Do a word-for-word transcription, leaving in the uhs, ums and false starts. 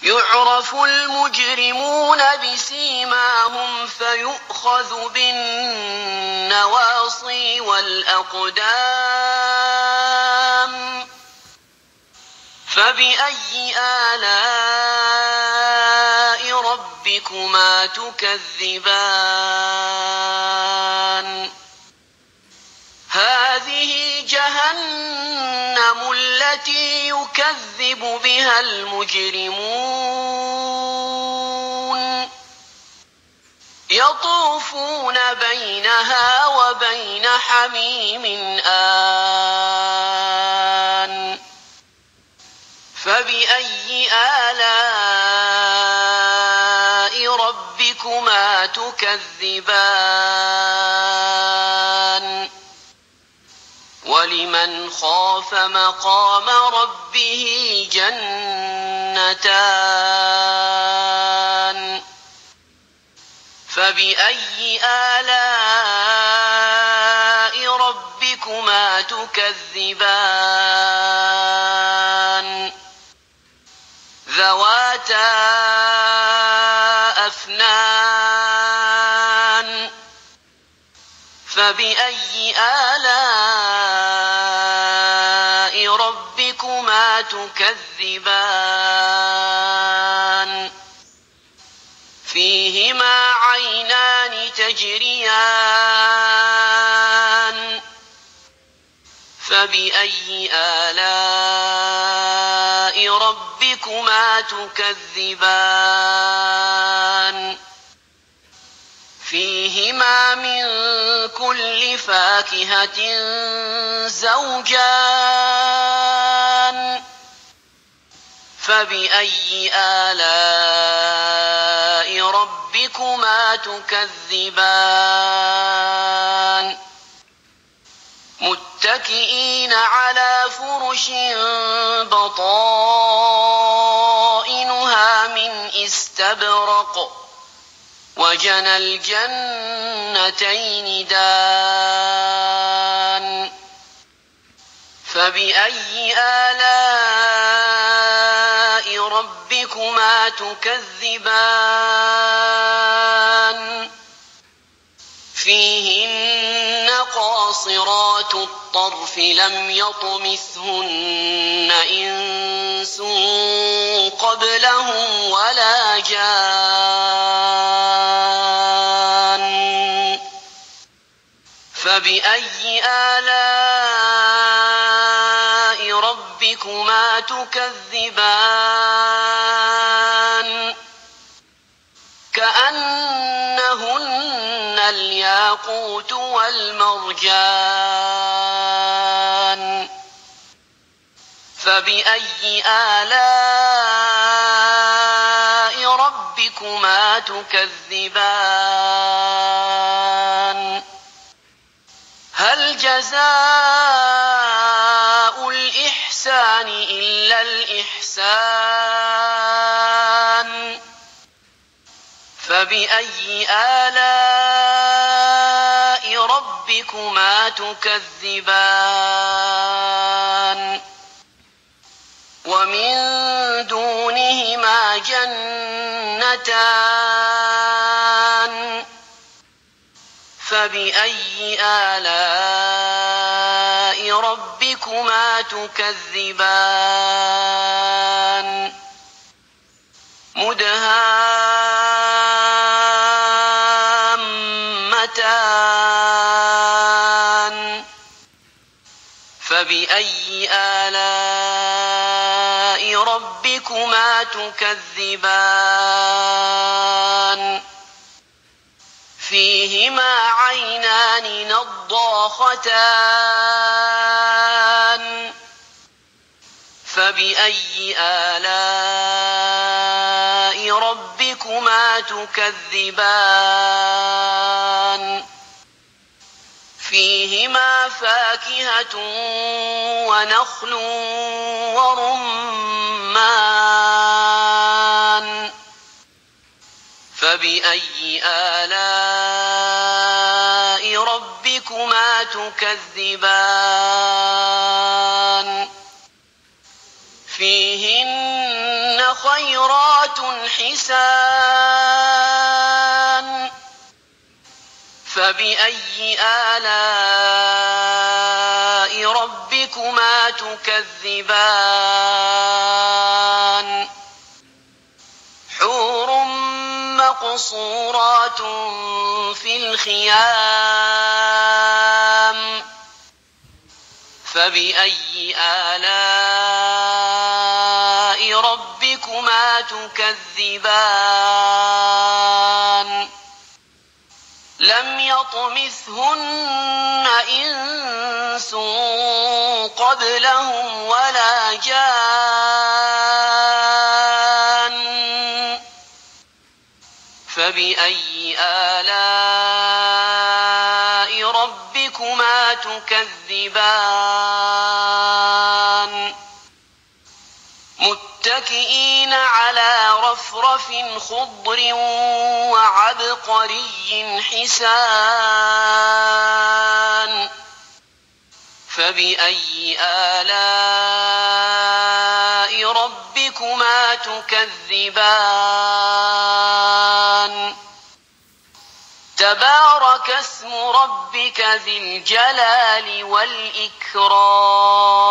يعرف المجرمون بسيماهم فيؤخذ بالنواصي والأقدام فبأي آلاء ربكما تكذبان هذه جهنم التي يكذب بها المجرمون يطوفون بينها وبين حميم آن فبأي آلاء ربكما تكذبان ولمن خاف مقام ربه جنتان فبأي آلاء ربكما تكذبان ذواتا أفنان فبأي آلاء ربكما تكذبان فيهما عينان تجريان فبأي آلاء ربكما تكذبان فيهما من كل فاكهة زوجان فبأي آلاء ربكما تكذبان متكئين على فرش بطائنها من استبرق وجنى الجنتين دان فبأي آلاء ربكما تكذبان فيهن قاصرات الطرف لم يطمثهن إنس قبلهم ولا جان فبأي آلاء ربكما تكذبان كأنهن الياقوت والمرجان فبأي آلاء ربكما تكذبان هل جزاء الإحسان إلا الإحسان فبأي آلاء ربكما تكذبان ومن دونهما جنتان فبأي آلاء ربكما تكذبان مدهامتان فبأي آلاء ربكما تكذبان فيهما عينان نضاختان فبأي آلاء ربكما تكذبان فيهما فاكهة ونخل ورمان فبأي آلاء ربكما تكذبان فيهن خيرات حسان فبأي آلاء ربكما تكذبان حور مقصورات في الخيام فبأي آلاء ربكما تكذبان لم يطمثهن إنس قبلهم ولا جان فبأي آلاء ربكما تكذبان متكئين على رفرف خضر وعبقري حسان فبأي آلاء ربكما تكذبان تبارك اسم ربك ذي الجلال والإكرام